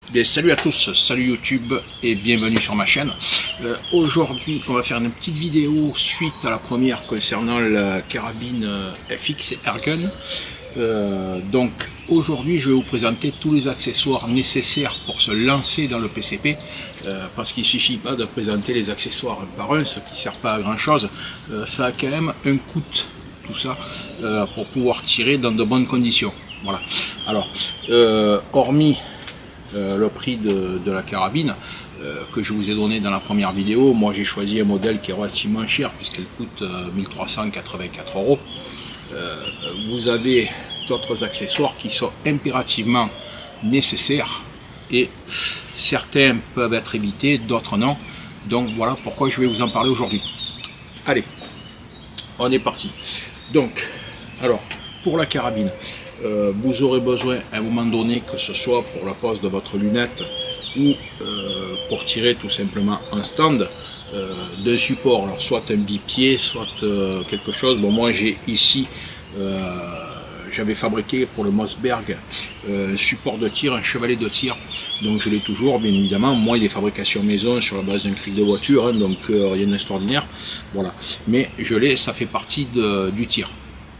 Bien, salut à tous, salut YouTube et bienvenue sur ma chaîne. Aujourd'hui on va faire une petite vidéo suite à la première concernant la carabine FX Airgun. Donc aujourd'hui je vais vous présenter tous les accessoires nécessaires pour se lancer dans le PCP, parce qu'il ne suffit pas de présenter les accessoires un par un, ce qui ne sert pas à grand chose. Ça a quand même un coût tout ça pour pouvoir tirer dans de bonnes conditions. Voilà. Alors hormis le prix de la carabine que je vous ai donné dans la première vidéo, moi j'ai choisi un modèle qui est relativement cher puisqu'elle coûte 1384 €. Vous avez d'autres accessoires qui sont impérativement nécessaires et certains peuvent être évités, d'autres non. Donc voilà pourquoi je vais vous en parler aujourd'hui. Allez, on est parti. Donc, alors pour la carabine, vous aurez besoin à un moment donné, que ce soit pour la pose de votre lunette ou pour tirer tout simplement un stand, d'un support, alors soit un bipied, soit quelque chose. Bon, moi j'ai ici, j'avais fabriqué pour le Mossberg un support de tir, un chevalet de tir, donc je l'ai toujours bien évidemment. Moi il est fabrication maison sur la base d'un cric de voiture, hein, donc rien d'extraordinaire, voilà, mais je l'ai, ça fait partie du tir.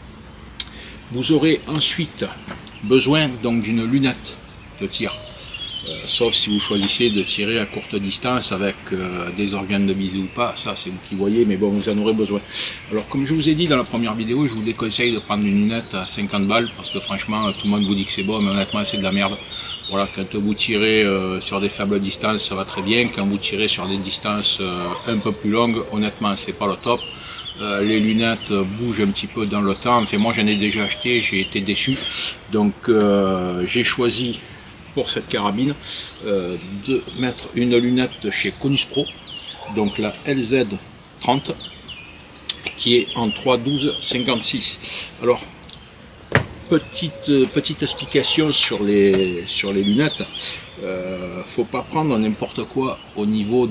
Vous aurez ensuite besoin donc d'une lunette de tir, sauf si vous choisissez de tirer à courte distance avec des organes de visée ou pas, ça c'est vous qui voyez, mais bon, vous en aurez besoin. Alors comme je vous ai dit dans la première vidéo, je vous déconseille de prendre une lunette à 50 balles, parce que franchement tout le monde vous dit que c'est bon, mais honnêtement c'est de la merde. Voilà, quand vous tirez sur des faibles distances, ça va très bien. Quand vous tirez sur des distances un peu plus longues, honnêtement c'est pas le top. Les lunettes bougent un petit peu dans le temps. Enfin, moi j'en ai déjà acheté, j'ai été déçu. Donc j'ai choisi pour cette carabine de mettre une lunette de chez Konus Pro, donc la LZ30, qui est en 3.12.56. Alors petite explication sur les lunettes. Faut pas prendre n'importe quoi au niveau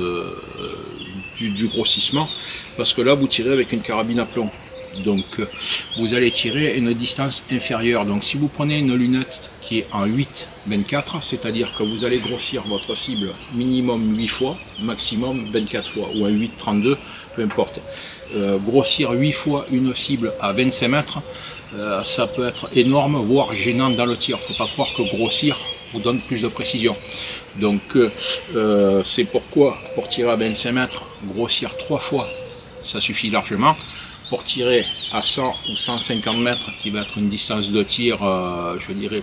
du grossissement, parce que là vous tirez avec une carabine à plomb, donc vous allez tirer à une distance inférieure. Donc si vous prenez une lunette qui est en 8-24, c'est à dire que vous allez grossir votre cible minimum 8 fois, maximum 24 fois, ou un 8-32, peu importe. Grossir 8 fois une cible à 25 mètres, ça peut être énorme, voire gênant dans le tir. Faut pas croire que grossir vous donne plus de précision. Donc c'est pourquoi pour tirer à 25 mètres, grossir 3 fois, ça suffit largement. Pour tirer à 100 ou 150 mètres, qui va être une distance de tir, je dirais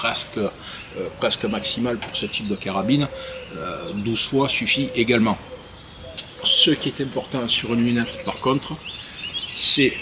presque maximale pour ce type de carabine, 12 fois suffit également. Ce qui est important sur une lunette par contre, c'est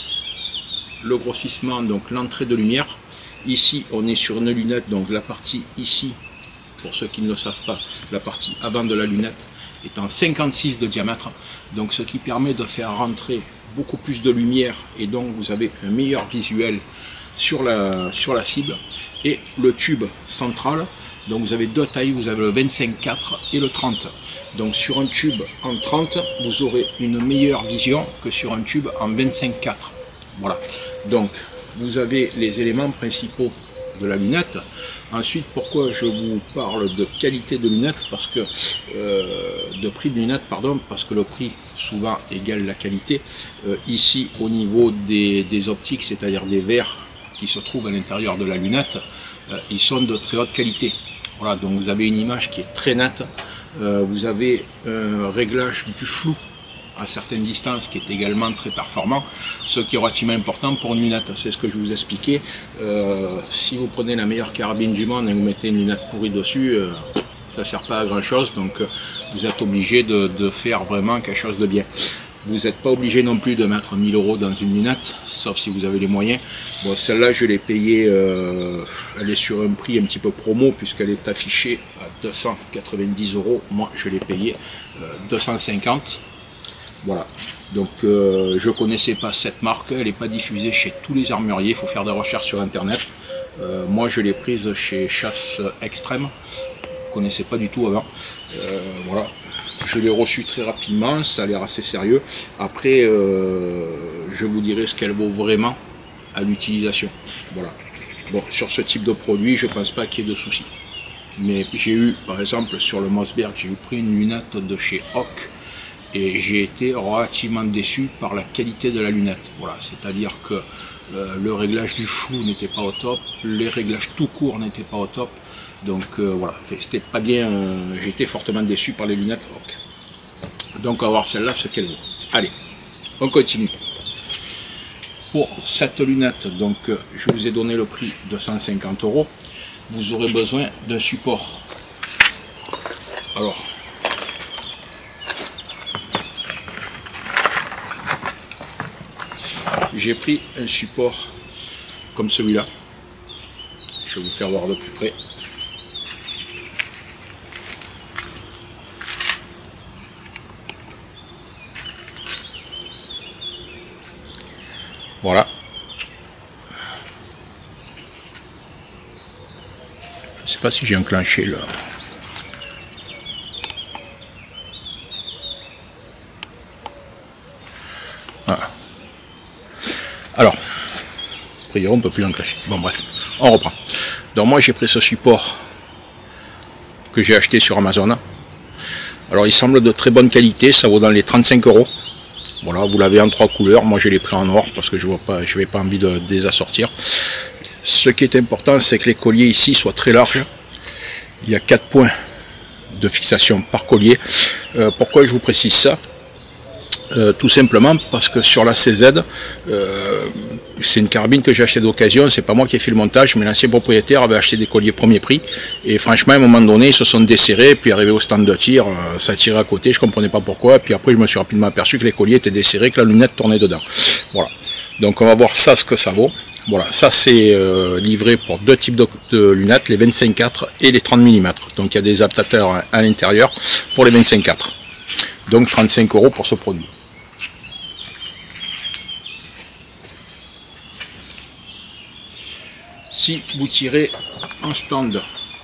le grossissement, donc l'entrée de lumière. Ici on est sur une lunette, donc la partie ici, pour ceux qui ne le savent pas, la partie avant de la lunette est en 56 de diamètre, donc ce qui permet de faire rentrer beaucoup plus de lumière, et donc vous avez un meilleur visuel sur la cible. Et le tube central, donc vous avez deux tailles, vous avez le 25-4 et le 30. Donc sur un tube en 30, vous aurez une meilleure vision que sur un tube en 25-4. Voilà, donc vous avez les éléments principaux de la lunette. Ensuite, pourquoi je vous parle de qualité de lunettes, parce que de prix de lunettes, pardon, parce que le prix souvent égale la qualité. Ici au niveau des optiques, c'est-à-dire des verres qui se trouvent à l'intérieur de la lunette, ils sont de très haute qualité. Voilà, donc vous avez une image qui est très nette, vous avez un réglage du flou à certaines distances qui est également très performant, ce qui est relativement important pour une lunette. C'est ce que je vous expliquais. Si vous prenez la meilleure carabine du monde et vous mettez une lunette pourrie dessus, ça ne sert pas à grand chose. Donc vous êtes obligé de faire vraiment quelque chose de bien. Vous n'êtes pas obligé non plus de mettre 1000 € dans une lunette, sauf si vous avez les moyens. Bon, celle-là je l'ai payée, elle est sur un prix un petit peu promo, puisqu'elle est affichée à 290 €. Moi je l'ai payée 250. Voilà, donc je ne connaissais pas cette marque, elle n'est pas diffusée chez tous les armuriers, il faut faire des recherches sur internet. Moi je l'ai prise chez Chasse Extrême, je ne connaissais pas du tout avant. Voilà, je l'ai reçue très rapidement, ça a l'air assez sérieux. Après, je vous dirai ce qu'elle vaut vraiment à l'utilisation. Voilà. Bon, sur ce type de produit, je ne pense pas qu'il y ait de soucis. Mais j'ai eu, par exemple, sur le Mossberg, j'ai pris une lunette de chez Hawk et j'ai été relativement déçu par la qualité de la lunette. Voilà, c'est-à-dire que le réglage du flou n'était pas au top, les réglages tout court n'étaient pas au top. Donc voilà, c'était pas bien, j'ai été fortement déçu par les lunettes Hawk. Donc on va voir celle-là, ce qu'elle vaut. Allez, on continue. Pour cette lunette, donc je vous ai donné le prix de 150 €. Vous aurez besoin d'un support. Alors, j'ai pris un support comme celui-là. Je vais vous faire voir de plus près. Voilà. Je ne sais pas si j'ai enclenché là. Voilà. Alors, a priori on ne peut plus l'enclencher. Bon bref, on reprend. Donc moi j'ai pris ce support que j'ai acheté sur Amazon. Alors il semble de très bonne qualité, ça vaut dans les 35 €. Voilà, vous l'avez en 3 couleurs, moi je l'ai pris en or parce que je n'avais pas envie de les assortir. Ce qui est important, c'est que les colliers ici soient très larges. Il y a 4 points de fixation par collier. Pourquoi je vous précise ça? Tout simplement parce que sur la CZ, c'est une carabine que j'ai achetée d'occasion, c'est pas moi qui ai fait le montage, mais l'ancien propriétaire avait acheté des colliers premier prix, et franchement à un moment donné ils se sont desserrés, puis arrivé au stand de tir, ça tirait à côté, je comprenais pas pourquoi, puis après je me suis rapidement aperçu que les colliers étaient desserrés, que la lunette tournait dedans. Voilà, donc on va voir ça, ce que ça vaut. Voilà, ça c'est livré pour 2 types de lunettes, les 25-4 et les 30 mm, donc il y a des adaptateurs à l'intérieur pour les 25-4, donc 35 € pour ce produit. Si vous tirez en stand,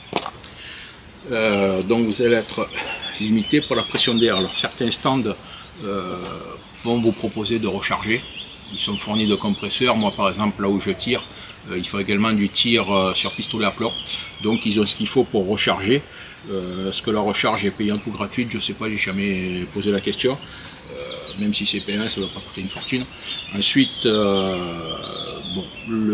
donc vous allez être limité pour la pression d'air. Alors certains stands vont vous proposer de recharger, ils sont fournis de compresseurs. Moi par exemple là où je tire, il faut également du tir sur pistolet à plomb, donc ils ont ce qu'il faut pour recharger. Est-ce que la recharge est payante ou gratuite? Je ne sais pas, j'ai jamais posé la question. Même si c'est payant, ça ne doit pas coûter une fortune. Ensuite, bon,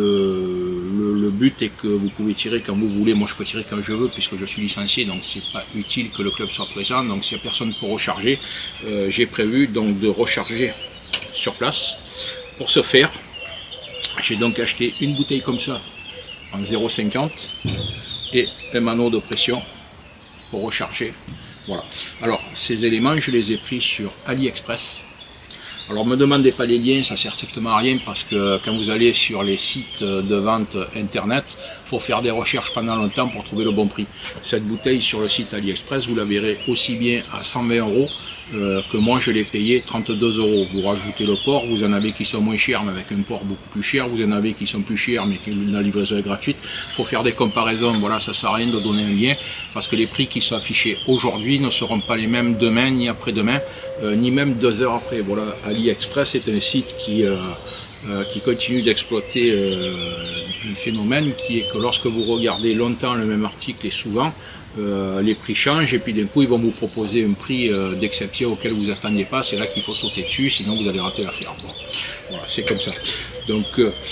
le but est que vous pouvez tirer quand vous voulez. Moi je peux tirer quand je veux puisque je suis licencié, donc c'est pas utile que le club soit présent. Donc s'il n'y a personne pour recharger, j'ai prévu donc de recharger sur place. Pour ce faire, j'ai donc acheté une bouteille comme ça en 0,50 et un manot de pression pour recharger. Voilà. Alors ces éléments je les ai pris sur AliExpress. Alors ne me demandez pas les liens, ça sert strictement à rien parce que quand vous allez sur les sites de vente internet, il faut faire des recherches pendant longtemps pour trouver le bon prix. Cette bouteille sur le site AliExpress, vous la verrez aussi bien à 120 € que moi je l'ai payé 32 €. Vous rajoutez le port, vous en avez qui sont moins chers mais avec un port beaucoup plus cher, vous en avez qui sont plus chers mais la livraison est gratuite. Il faut faire des comparaisons, voilà, ça ne sert à rien de donner un lien parce que les prix qui sont affichés aujourd'hui ne seront pas les mêmes demain ni après-demain, ni même 2 heures après. Voilà, AliExpress est un site qui continue d'exploiter un phénomène qui est que lorsque vous regardez longtemps le même article et souvent, les prix changent et puis d'un coup ils vont vous proposer un prix d'exception auquel vous ne vous attendiez pas. C'est là qu'il faut sauter dessus, sinon vous allez rater l'affaire. Bon, voilà, c'est comme ça. Donc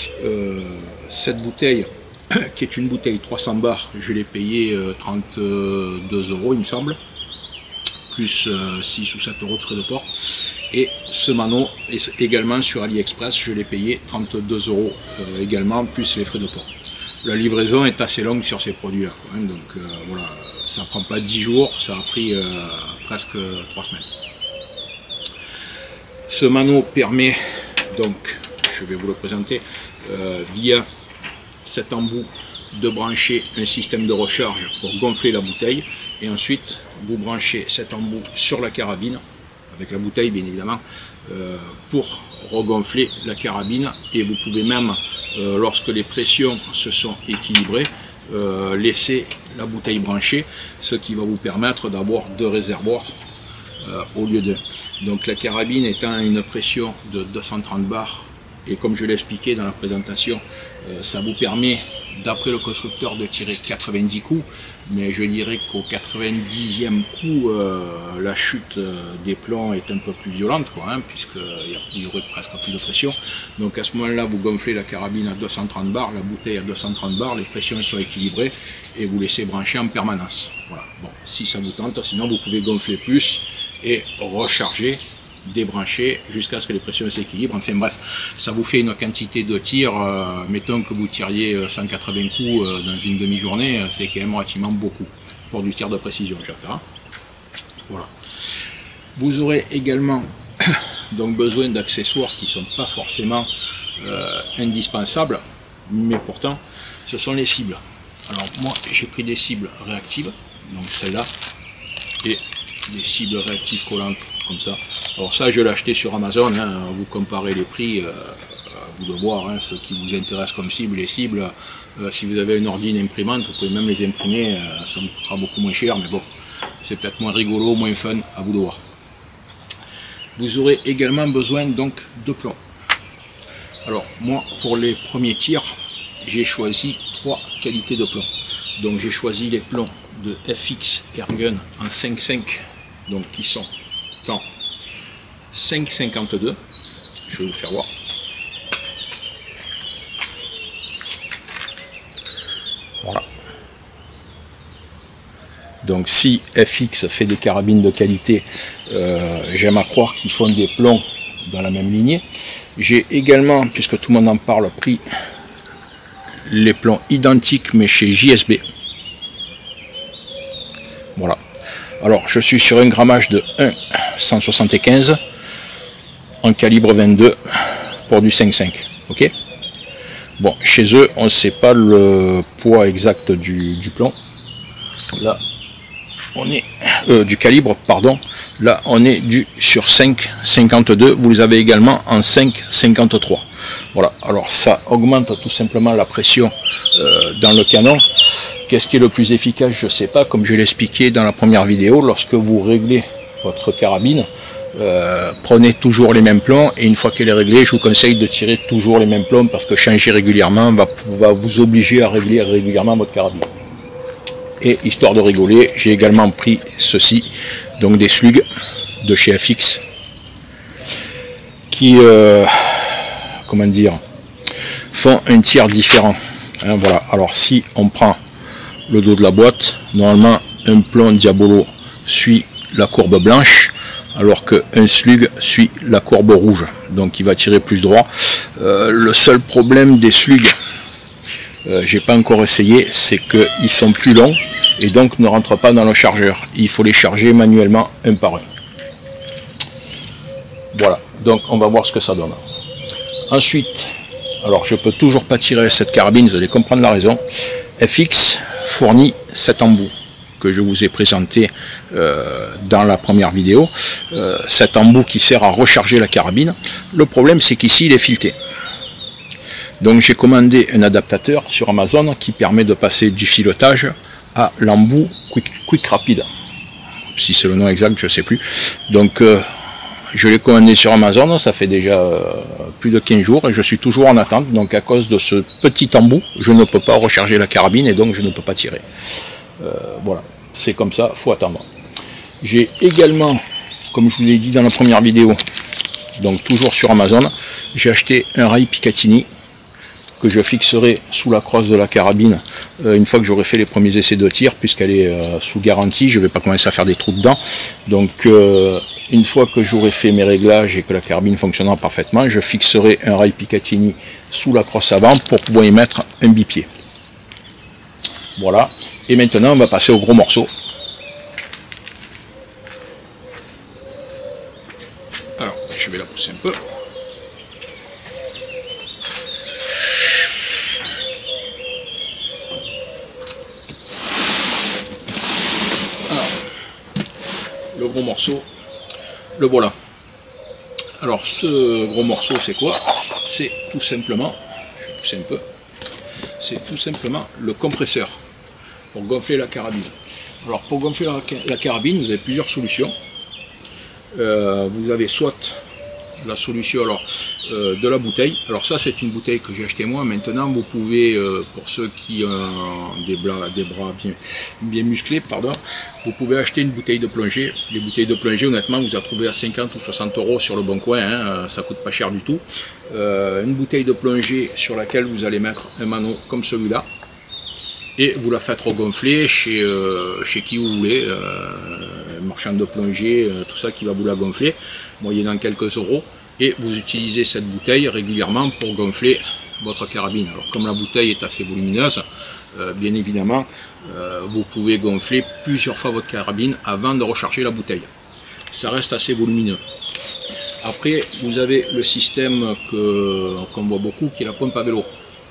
cette bouteille qui est une bouteille 300 bars, je l'ai payé 32 € il me semble, plus 6 ou 7 € de frais de port. Et ce manot est également sur AliExpress, je l'ai payé 32 € également, plus les frais de port. La livraison est assez longue sur ces produits-là, hein, donc voilà, ça ne prend pas 10 jours, ça a pris presque 3 semaines. Ce manot permet donc, je vais vous le présenter, via cet embout de brancher un système de recharge pour gonfler la bouteille, et ensuite vous branchez cet embout sur la carabine, avec la bouteille bien évidemment, pour regonfler la carabine, et vous pouvez même, lorsque les pressions se sont équilibrées, laisser la bouteille branchée, ce qui va vous permettre d'avoir 2 réservoirs au lieu de. Donc la carabine étant à une pression de 230 bars, et comme je l'ai expliqué dans la présentation, ça vous permet d'après le constructeur, de tirer 90 coups, mais je dirais qu'au 90e coup, la chute des plombs est un peu plus violente, hein, puisqu'il y aurait presque plus de pression. Donc à ce moment-là, vous gonflez la carabine à 230 bars, la bouteille à 230 bars, les pressions sont équilibrées et vous laissez brancher en permanence. Voilà. Bon, si ça vous tente, sinon vous pouvez gonfler plus et recharger, débrancher jusqu'à ce que les pressions s'équilibrent. Enfin bref, ça vous fait une quantité de tir, mettons que vous tiriez 180 coups dans une demi-journée, c'est quand même relativement beaucoup pour du tir de précision, j'entends. Voilà. Vous aurez également donc besoin d'accessoires qui ne sont pas forcément indispensables, mais pourtant ce sont les cibles. Alors moi j'ai pris des cibles réactives, donc celle-là, et des cibles réactives collantes comme ça. Alors ça je l'ai acheté sur Amazon, hein, vous comparez les prix, à vous de voir, hein, ce qui vous intéresse comme cible. Les cibles, si vous avez une ordi, une imprimante, vous pouvez même les imprimer, ça vous coûtera beaucoup moins cher, mais bon, c'est peut-être moins rigolo, moins fun, à vous de voir. Vous aurez également besoin donc de plomb. Alors moi pour les premiers tirs, j'ai choisi 3 qualités de plomb. Donc j'ai choisi les plombs de FX Airgun en 5.5, donc qui sont en 5,52. Je vais vous faire voir. Voilà. Donc si FX fait des carabines de qualité, j'aime à croire qu'ils font des plombs dans la même lignée. J'ai également, puisque tout le monde en parle, pris les plombs identiques mais chez JSB. Voilà. Alors je suis sur un grammage de 1,175 en calibre 22 pour du 5,5. Ok. Bon, chez eux on ne sait pas le poids exact du plomb. Là on est du calibre, pardon. Là on est sur 5,52. Vous les avez également en 5,53. Voilà. Alors ça augmente tout simplement la pression dans le canon. Qu'est-ce qui est le plus efficace? Je ne sais pas. Comme je l'ai expliqué dans la première vidéo, lorsque vous réglez votre carabine, prenez toujours les mêmes plombs, et une fois qu'elle est réglée, je vous conseille de tirer toujours les mêmes plombs, parce que changer régulièrement va vous obliger à régler régulièrement votre carabine. Et histoire de rigoler, j'ai également pris ceci, donc des slugs de chez FX, qui, comment dire, font un tir différent. Hein, voilà. Alors si on prend le dos de la boîte, normalement un plomb Diabolo suit la courbe blanche, alors qu'un slug suit la courbe rouge, donc il va tirer plus droit. Le seul problème des slugs, j'ai pas encore essayé, c'est qu'ils sont plus longs et donc ne rentrent pas dans le chargeur. Il faut les charger manuellement un par un. Voilà, donc on va voir ce que ça donne. Ensuite, alors je peux toujours pas tirer cette carabine, vous allez comprendre la raison. FX fournit cet embout que je vous ai présenté dans la première vidéo, cet embout qui sert à recharger la carabine. Le problème c'est qu'ici il est fileté. Donc j'ai commandé un adaptateur sur Amazon qui permet de passer du filetage à l'embout quick rapide. Si c'est le nom exact, je ne sais plus. Donc je l'ai commandé sur Amazon, ça fait déjà plus de 15 jours et je suis toujours en attente. Donc à cause de ce petit embout, je ne peux pas recharger la carabine et donc je ne peux pas tirer. Voilà, c'est comme ça, faut attendre. J'ai également, comme je vous l'ai dit dans la première vidéo, donc toujours sur Amazon, j'ai acheté un rail Picatinny que je fixerai sous la crosse de la carabine une fois que j'aurai fait les premiers essais de tir, puisqu'elle est sous garantie, je ne vais pas commencer à faire des trous dedans. Donc une fois que j'aurai fait mes réglages et que la carabine fonctionnera parfaitement, je fixerai un rail Picatinny sous la crosse avant pour pouvoir y mettre un bipied. Voilà, et maintenant on va passer au gros morceau. Alors, je vais la pousser un peu. Le gros morceau, le voilà. Alors ce gros morceau c'est quoi? C'est tout simplement, je vais pousser un peu, c'est tout simplement le compresseur pour gonfler la carabine. Alors pour gonfler la carabine, vous avez plusieurs solutions. Vous avez soit la solution alors, de la bouteille. Alors ça c'est une bouteille que j'ai acheté moi. Maintenant vous pouvez, pour ceux qui ont des bras bien musclés, pardon, vous pouvez acheter une bouteille de plongée. Les bouteilles de plongée honnêtement vous a trouvé à 50 ou 60 euros sur le bon coin, hein, ça coûte pas cher du tout. Une bouteille de plongée sur laquelle vous allez mettre un mano comme celui-là. Et vous la faites regonfler chez qui vous voulez, marchand de plongée, tout ça qui va vous la gonfler, moyennant quelques euros. Et vous utilisez cette bouteille régulièrement pour gonfler votre carabine. Alors comme la bouteille est assez volumineuse, bien évidemment, vous pouvez gonfler plusieurs fois votre carabine avant de recharger la bouteille. Ça reste assez volumineux. Après, vous avez le système qu'on voit beaucoup, qui est la pompe à vélo.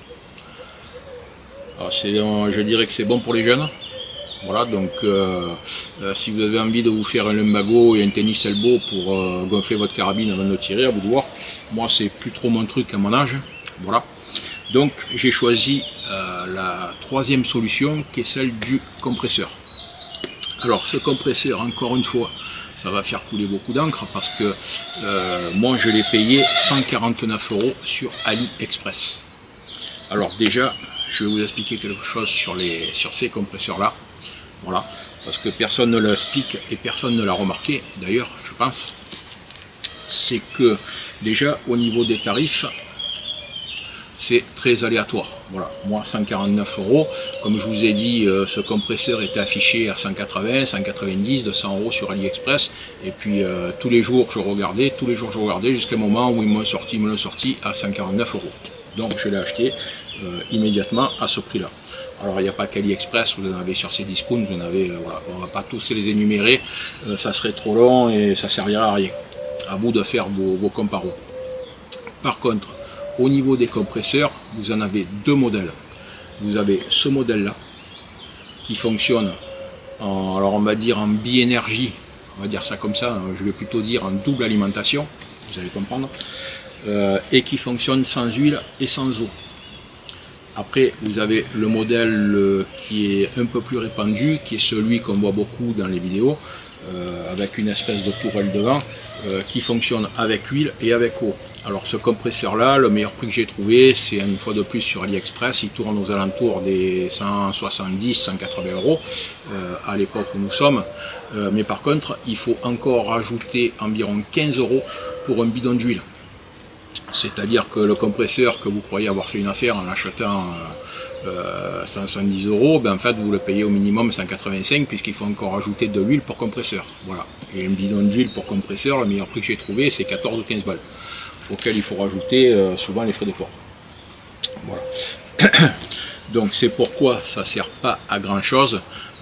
Alors, je dirais que c'est bon pour les jeunes. Voilà, donc si vous avez envie de vous faire un lumbago et un tennis elbow pour gonfler votre carabine avant de tirer, à vous de voir. Moi, c'est plus trop mon truc à mon âge. Voilà. Donc, j'ai choisi la troisième solution qui est celle du compresseur. Alors, ce compresseur, encore une fois, ça va faire couler beaucoup d'encre parce que moi, je l'ai payé 149 € sur AliExpress. Alors, déjà, je vais vous expliquer quelque chose sur ces compresseurs-là. Voilà, parce que personne ne l'explique et personne ne l'a remarqué, d'ailleurs, je pense. C'est que, déjà, au niveau des tarifs, c'est très aléatoire. Voilà, moi, 149 €, comme je vous ai dit, ce compresseur était affiché à 180, 190, 200 € sur AliExpress. Et puis, tous les jours, je regardais, jusqu'à un moment où ils me l'ont sorti à 149 €. Donc, je l'ai acheté immédiatement à ce prix-là. Alors il n'y a pas qu'AliExpress, vous en avez sur ces discounts, vous en avez, voilà, on ne va pas tous les énumérer, ça serait trop long et ça ne servira à rien. À vous de faire vos comparos. Par contre, au niveau des compresseurs, vous en avez deux modèles. Vous avez ce modèle-là, qui fonctionne alors on va dire en bi-énergie, on va dire ça comme ça, je vais plutôt dire en double alimentation, vous allez comprendre, et qui fonctionne sans huile et sans eau. Après, vous avez le modèle qui est un peu plus répandu, qui est celui qu'on voit beaucoup dans les vidéos, avec une espèce de tourelle devant, qui fonctionne avec huile et avec eau. Alors ce compresseur-là, le meilleur prix que j'ai trouvé, c'est une fois de plus sur AliExpress, il tourne aux alentours des 170-180 € à l'époque où nous sommes. Mais par contre, il faut encore rajouter environ 15 € pour un bidon d'huile. C'est-à-dire que le compresseur que vous croyez avoir fait une affaire en achetant 170 €, ben en fait vous le payez au minimum 185 puisqu'il faut encore ajouter de l'huile pour compresseur. Voilà. Et un bidon d'huile pour compresseur, le meilleur prix que j'ai trouvé, c'est 14 ou 15 balles. Auquel il faut rajouter souvent les frais de port. Voilà. Donc c'est pourquoi ça ne sert pas à grand chose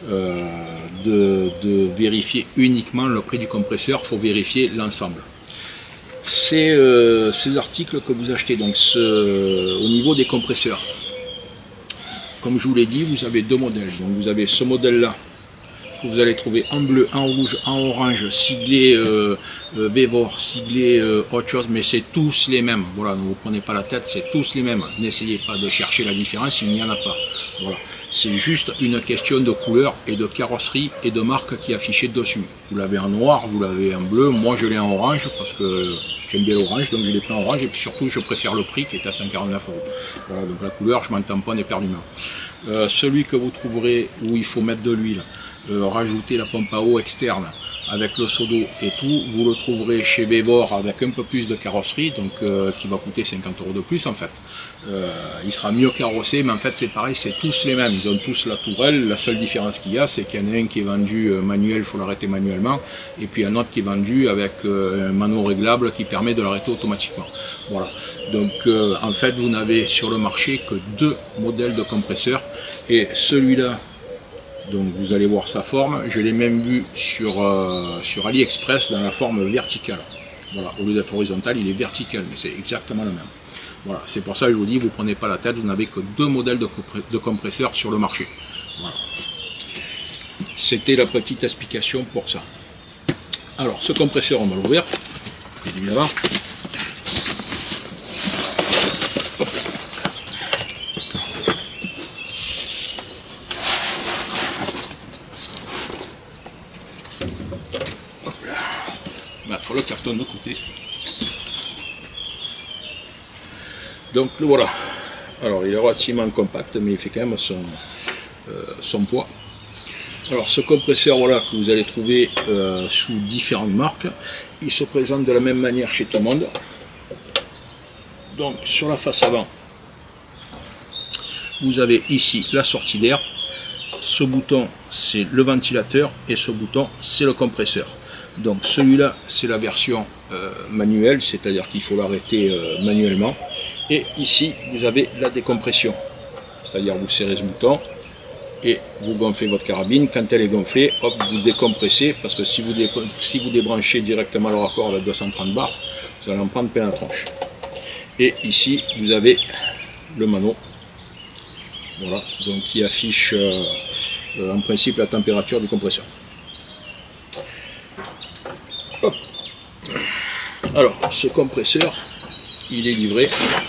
de vérifier uniquement le prix du compresseur, il faut vérifier l'ensemble. Ces articles que vous achetez donc au niveau des compresseurs, comme je vous l'ai dit, vous avez deux modèles. Donc vous avez ce modèle là que vous allez trouver en bleu, en rouge, en orange, siglé Vevor, siglé autre chose, mais c'est tous les mêmes. Voilà, ne vous prenez pas la tête, c'est tous les mêmes. N'essayez pas de chercher la différence, il n'y en a pas. Voilà. C'est juste une question de couleur et de carrosserie et de marque qui est affichée dessus. Vous l'avez en noir, vous l'avez en bleu, moi je l'ai en orange parce que j'aime bien l'orange, donc je l'ai pris en orange et puis surtout je préfère le prix qui est à 149 €. Voilà, donc la couleur je m'en tamponne éperdument. Celui que vous trouverez où il faut mettre de l'huile, rajouter la pompe à eau externe avec le seau d'eau et tout, vous le trouverez chez Vevor avec un peu plus de carrosserie, donc qui va coûter 50 € de plus en fait. Il sera mieux carrossé, mais en fait c'est pareil, c'est tous les mêmes, ils ont tous la tourelle. La seule différence qu'il y a, c'est qu'il y en a un qui est vendu manuel, il faut l'arrêter manuellement, et puis un autre qui est vendu avec un mano réglable qui permet de l'arrêter automatiquement. Voilà, donc en fait vous n'avez sur le marché que deux modèles de compresseurs, et celui-là, donc vous allez voir sa forme, je l'ai même vu sur AliExpress dans la forme verticale. Voilà, au lieu d'être horizontal, il est vertical, mais c'est exactement le même. Voilà, c'est pour ça que je vous dis, vous ne prenez pas la tête, vous n'avez que deux modèles de compresseurs sur le marché. Voilà. C'était la petite explication pour ça. Alors, ce compresseur, on va l'ouvrir, évidemment. Mettre le carton de côté. Donc le voilà. Alors il est relativement compact, mais il fait quand même son poids. Alors ce compresseur voilà, que vous allez trouver sous différentes marques, il se présente de la même manière chez tout le monde. Donc sur la face avant, vous avez ici la sortie d'air. Ce bouton c'est le ventilateur et ce bouton c'est le compresseur. Donc celui-là c'est la version manuelle, c'est-à-dire qu'il faut l'arrêter manuellement. Et ici vous avez la décompression, c'est-à-dire vous serrez ce bouton et vous gonflez votre carabine. Quand elle est gonflée, hop, vous décompressez, parce que si vous débranchez directement le raccord à 230 bars, vous allez en prendre plein la tronche. Et ici, vous avez le mano, voilà, donc qui affiche en principe la température du compresseur. Hop. Alors, ce compresseur, il est livré.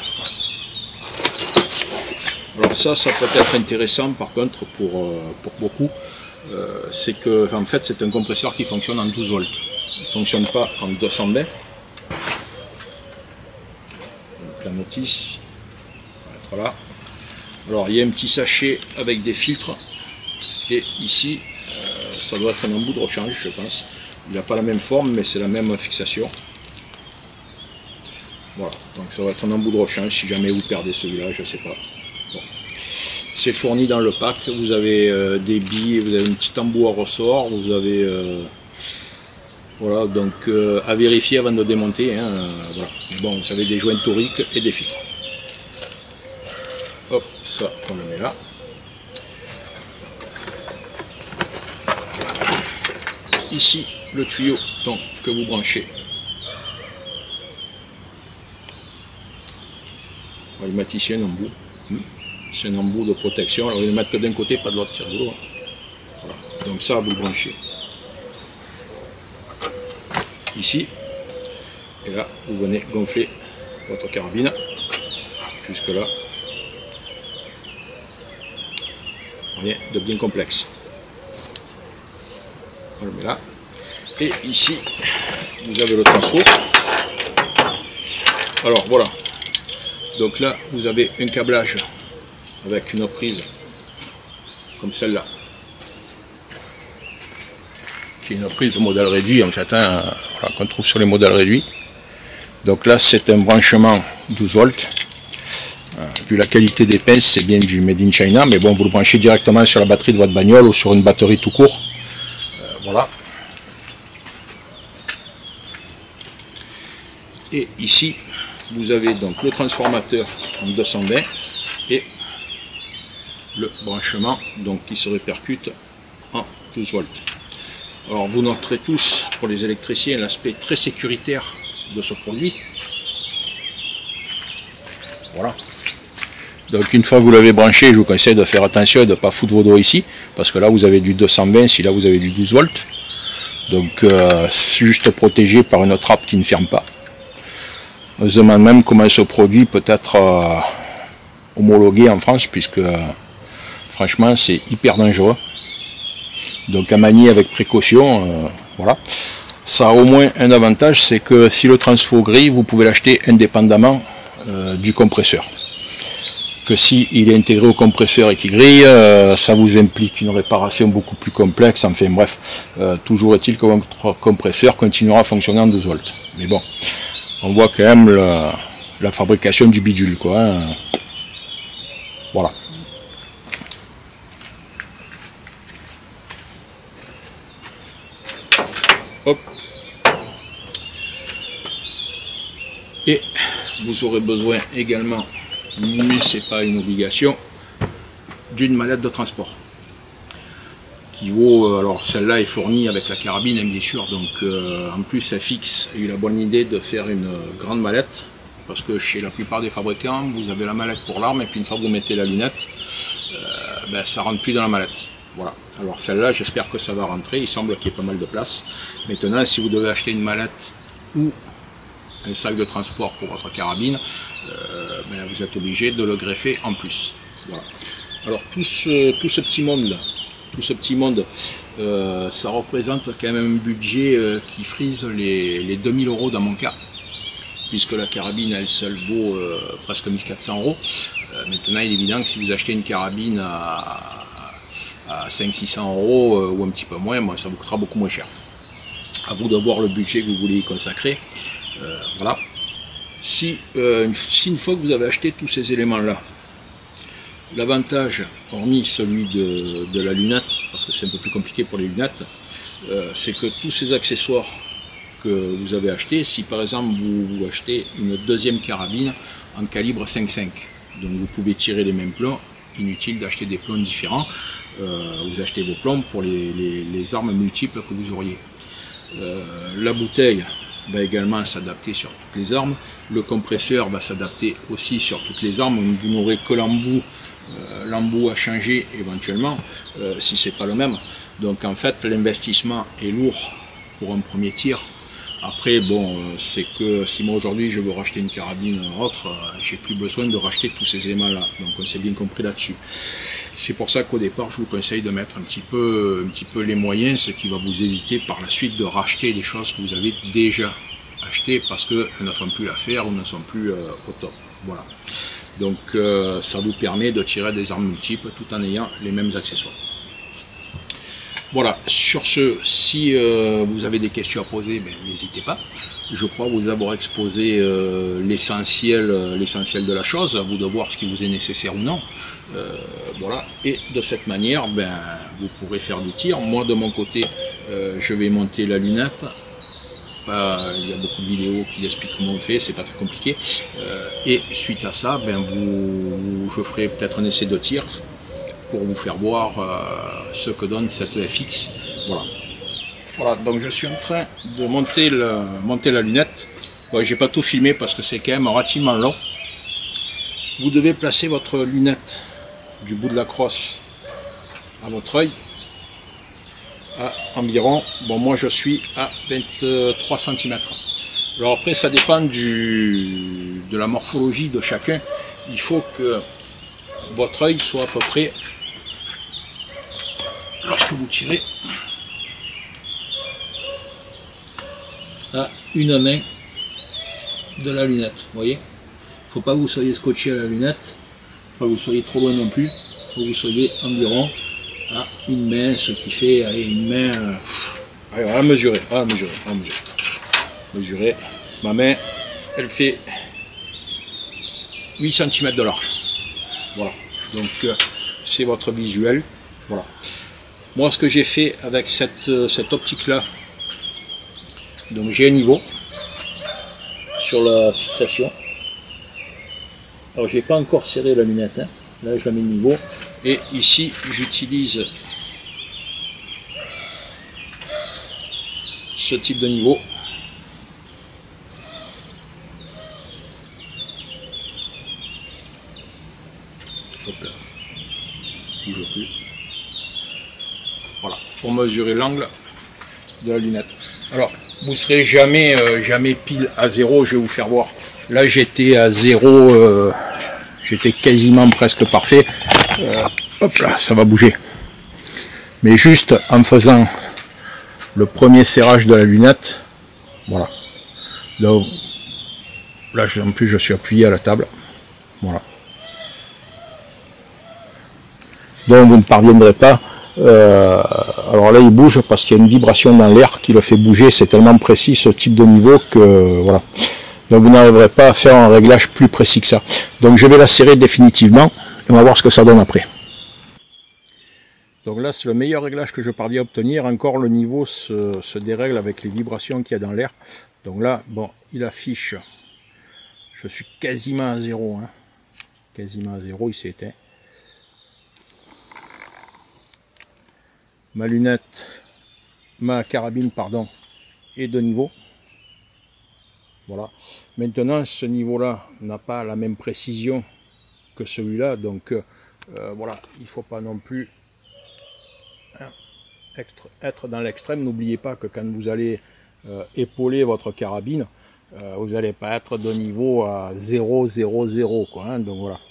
Alors ça peut être intéressant par contre pour beaucoup, c'est que en fait c'est un compresseur qui fonctionne en 12 volts. Il ne fonctionne pas en 220. Donc la notice va être là. Alors il y a un petit sachet avec des filtres et ici ça doit être un embout de rechange je pense. Il n'a pas la même forme mais c'est la même fixation. Voilà, donc ça va être un embout de rechange si jamais vous perdez celui-là, je ne sais pas. Bon. C'est fourni dans le pack, vous avez des billes, vous avez un petit embout à ressort, vous avez voilà, donc à vérifier avant de démonter, hein, voilà. Mais bon, vous avez des joints toriques et des filtres. Hop, ça on le met là. Ici le tuyau donc, que vous branchez. On va y mettre ici un embout. C'est un embout de protection. Alors, il ne le mettre que d'un côté, pas de l'autre, c'est rigolo. Voilà. Donc, ça, vous le branchez ici. Et là, vous venez gonfler votre carabine jusque là. Rien de bien complexe. On le met là. Et ici, vous avez le transfo. Alors, voilà. Donc là, vous avez un câblage avec une prise comme celle-là, qui est une prise de modèle réduit en fait, hein, voilà, qu'on trouve sur les modèles réduits. Donc là, c'est un branchement 12 volts. Vu la qualité des pinces, c'est bien du Made in China, mais bon, vous le branchez directement sur la batterie de votre bagnole ou sur une batterie tout court. Voilà. Et ici, vous avez donc le transformateur en 220 et le branchement donc qui se répercute en 12 volts. Alors vous noterez tous, pour les électriciens, l'aspect très sécuritaire de ce produit. Voilà. Donc une fois que vous l'avez branché, je vous conseille de faire attention et de ne pas foutre vos doigts ici, parce que là vous avez du 220, si là vous avez du 12 volts. Donc c'est juste protégé par une trappe qui ne ferme pas. On se demande même comment ce produit peut être homologué en France, puisque franchement c'est hyper dangereux. Donc à manier avec précaution, voilà. Ça a au moins un avantage, c'est que si le transfo grille, vous pouvez l'acheter indépendamment du compresseur. Que si il est intégré au compresseur et qu'il grille, ça vous implique une réparation beaucoup plus complexe. Enfin bref, toujours est-il que votre compresseur continuera à fonctionner en 12 volts. Mais bon, on voit quand même la fabrication du bidule, quoi. Hein. Voilà. Hop. Et vous aurez besoin également, mais ce n'est pas une obligation, d'une mallette de transport. Qui vaut, alors celle-là est fournie avec la carabine, bien sûr, donc en plus FX a eu la bonne idée de faire une grande mallette, parce que chez la plupart des fabricants, vous avez la mallette pour l'arme, et puis une fois que vous mettez la lunette, ça ne rentre plus dans la mallette. Voilà, alors celle-là, j'espère que ça va rentrer, il semble qu'il y ait pas mal de place. Maintenant, si vous devez acheter une mallette ou un sac de transport pour votre carabine, vous êtes obligé de le greffer en plus. Voilà. Alors tout ce petit monde, ça représente quand même un budget qui frise les 2000 € dans mon cas. puisque la carabine elle seule vaut presque 1400 €. Maintenant il est évident que si vous achetez une carabine à 500-600 € ou un petit peu moins, ça vous coûtera beaucoup moins cher. À vous de voir le budget que vous voulez y consacrer. Voilà. Si une fois que vous avez acheté tous ces éléments là, l'avantage, hormis celui de la lunette, parce que c'est un peu plus compliqué pour les lunettes, c'est que tous ces accessoires que vous avez achetés, si par exemple vous achetez une deuxième carabine en calibre 5.5, donc vous pouvez tirer les mêmes plombs, inutile d'acheter des plombs différents, vous achetez vos plombs pour les armes multiples que vous auriez. La bouteille va également s'adapter sur toutes les armes, le compresseur va s'adapter aussi sur toutes les armes, vous n'aurez que l'embout à changer éventuellement, si c'est pas le même. Donc en fait l'investissement est lourd pour un premier tir. Après bon, c'est que si moi aujourd'hui je veux racheter une carabine autre, j'ai plus besoin de racheter tous ces éléments là, donc on s'est bien compris là-dessus. C'est pour ça qu'au départ je vous conseille de mettre un petit peu les moyens, ce qui va vous éviter par la suite de racheter des choses que vous avez déjà achetées parce qu'elles ne font plus l'affaire ou ne sont plus au top. Voilà. Donc ça vous permet de tirer des armes multiples tout en ayant les mêmes accessoires. Voilà, sur ce, si vous avez des questions à poser, n'hésitez pas. Je crois vous avoir exposé l'essentiel de la chose, à vous de voir ce qui vous est nécessaire ou non. Voilà, et de cette manière, vous pourrez faire du tir. Moi de mon côté, je vais monter la lunette. Il y a beaucoup de vidéos qui expliquent comment on fait, c'est pas très compliqué. Et suite à ça, je ferai peut-être un essai de tir pour vous faire voir ce que donne cette FX. Voilà. Voilà, donc je suis en train de monter la lunette. Bon, j'ai pas tout filmé parce que c'est quand même relativement long. Vous devez placer votre lunette du bout de la crosse à votre œil à environ, bon moi je suis à 23 cm. Alors après ça dépend de la morphologie de chacun. Il faut que votre œil soit à peu près, lorsque vous tirez, à une main de la lunette. Vous voyez, il ne faut pas que vous soyez scotché à la lunette, pas que vous soyez trop loin non plus, il faut que vous soyez environ à une main, ce qui fait une main. Allez, on va mesurer, mesurer. Ma main, elle fait 8 cm de large. Voilà, donc c'est votre visuel. Voilà. Moi, ce que j'ai fait avec cette optique-là, donc j'ai un niveau sur la fixation. Alors, j'ai pas encore serré la lunette, hein. Là, je la mets niveau. Et ici, j'utilise ce type de niveau. Hop là. Bouge plus. Voilà, pour mesurer l'angle de la lunette. Alors, vous ne serez jamais pile à 0, je vais vous faire voir. Là, j'étais à 0, j'étais quasiment presque parfait. Hop là, ça va bouger. Mais juste en faisant le premier serrage de la lunette, voilà. Là, en plus, je suis appuyé à la table. Voilà. Donc, vous ne parviendrez pas. Alors là, il bouge parce qu'il y a une vibration dans l'air qui le fait bouger. C'est tellement précis ce type de niveau que voilà. Donc, vous n'arriverez pas à faire un réglage plus précis que ça. Donc, je vais la serrer définitivement et on va voir ce que ça donne après. Donc là, c'est le meilleur réglage que je parviens à obtenir. Encore, le niveau se dérègle avec les vibrations qu'il y a dans l'air. Donc là, bon, il affiche, je suis quasiment à 0. Hein. Quasiment à 0, il s'est éteint. Ma carabine, pardon, est de niveau. Voilà. Maintenant, ce niveau-là n'a pas la même précision que celui-là. Donc, voilà, il ne faut pas non plus être dans l'extrême. N'oubliez pas que quand vous allez épauler votre carabine, vous n'allez pas être de niveau à 0, 0, 0, quoi, hein, donc voilà.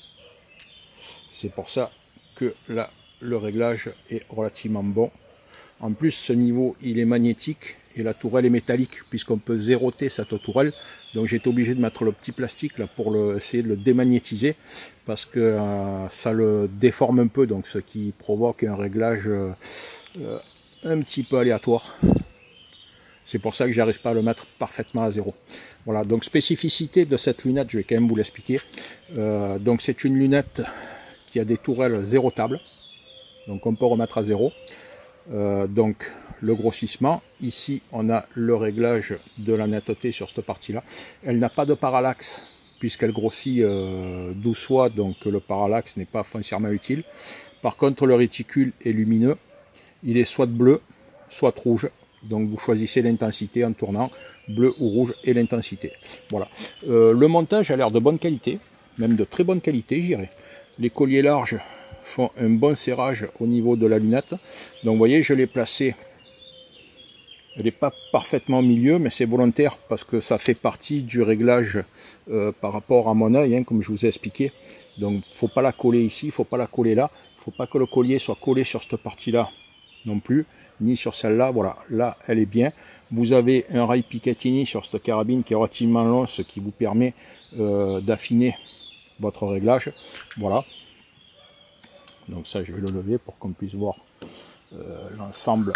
C'est pour ça que là, le réglage est relativement bon. En plus, ce niveau, il est magnétique et la tourelle est métallique, puisqu'on peut zéroter cette tourelle. Donc j'ai été obligé de mettre le petit plastique là pour essayer de le démagnétiser, parce que ça le déforme un peu, donc ce qui provoque un réglage un petit peu aléatoire. C'est pour ça que j'arrive pas à le mettre parfaitement à zéro. Voilà, donc spécificité de cette lunette, je vais quand même vous l'expliquer. Donc c'est une lunette qui a des tourelles zérotables, donc on peut remettre à zéro. Donc le grossissement, ici on a le réglage de la netteté sur cette partie là. Elle n'a pas de parallaxe puisqu'elle grossit 12 fois, donc le parallaxe n'est pas foncièrement utile. Par contre le réticule est lumineux, il est soit bleu soit rouge, donc vous choisissez l'intensité en tournant, bleu ou rouge et l'intensité. Voilà. Le montage a l'air de bonne qualité, même de très bonne qualité, j'irais. Les colliers larges font un bon serrage au niveau de la lunette. Donc vous voyez, je l'ai placé, elle n'est pas parfaitement au milieu, mais c'est volontaire parce que ça fait partie du réglage par rapport à mon œil, hein, comme je vous ai expliqué. Donc il ne faut pas la coller ici, il ne faut pas la coller là, il ne faut pas que le collier soit collé sur cette partie-là non plus, ni sur celle-là. Voilà, là elle est bien. Vous avez un rail Picatinny sur cette carabine qui est relativement long, ce qui vous permet d'affiner votre réglage. Voilà. Donc ça, je vais le lever pour qu'on puisse voir l'ensemble.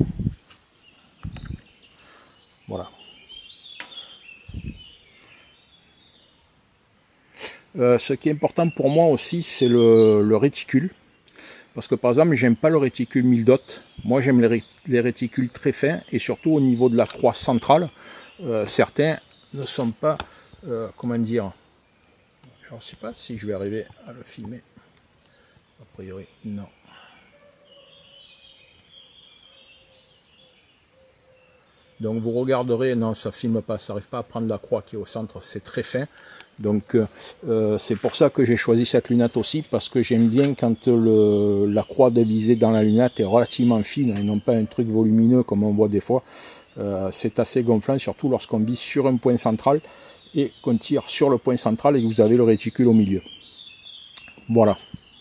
Voilà. Ce qui est important pour moi aussi, c'est le réticule. Parce que par exemple, j'aime pas le réticule 1000 dots. Moi, j'aime les réticules très fins et surtout au niveau de la croix centrale. Certains ne sont pas, comment dire, je ne sais pas si je vais arriver à le filmer. A priori, non. Donc vous regarderez, non, ça filme pas, ça n'arrive pas à prendre la croix qui est au centre, c'est très fin. Donc c'est pour ça que j'ai choisi cette lunette aussi, parce que j'aime bien quand la croix dévisée dans la lunette est relativement fine et non pas un truc volumineux comme on voit des fois. C'est assez gonflant, surtout lorsqu'on vise sur un point central et qu'on tire sur le point central et que vous avez le réticule au milieu. Voilà.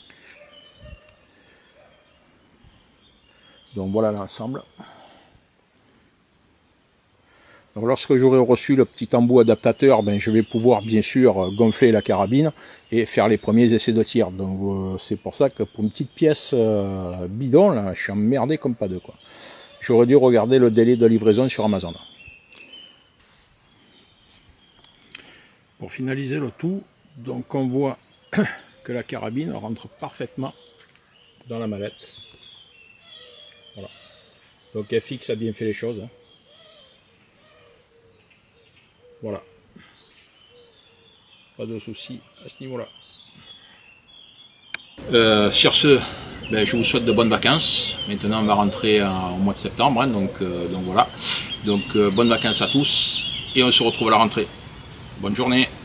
Donc voilà l'ensemble. Donc lorsque j'aurai reçu le petit embout adaptateur, ben, je vais pouvoir bien sûr gonfler la carabine et faire les premiers essais de tir. Donc c'est pour ça que pour une petite pièce bidon, là, je suis emmerdé comme pas deux, quoi. J'aurais dû regarder le délai de livraison sur Amazon. Pour finaliser le tout, donc on voit que la carabine rentre parfaitement dans la mallette. Voilà. Donc FX a bien fait les choses, hein. Voilà. Pas de soucis à ce niveau-là. Sur ce, ben, je vous souhaite de bonnes vacances. Maintenant, on va rentrer au mois de septembre, hein, donc voilà. Donc, bonnes vacances à tous et on se retrouve à la rentrée. Bonne journée.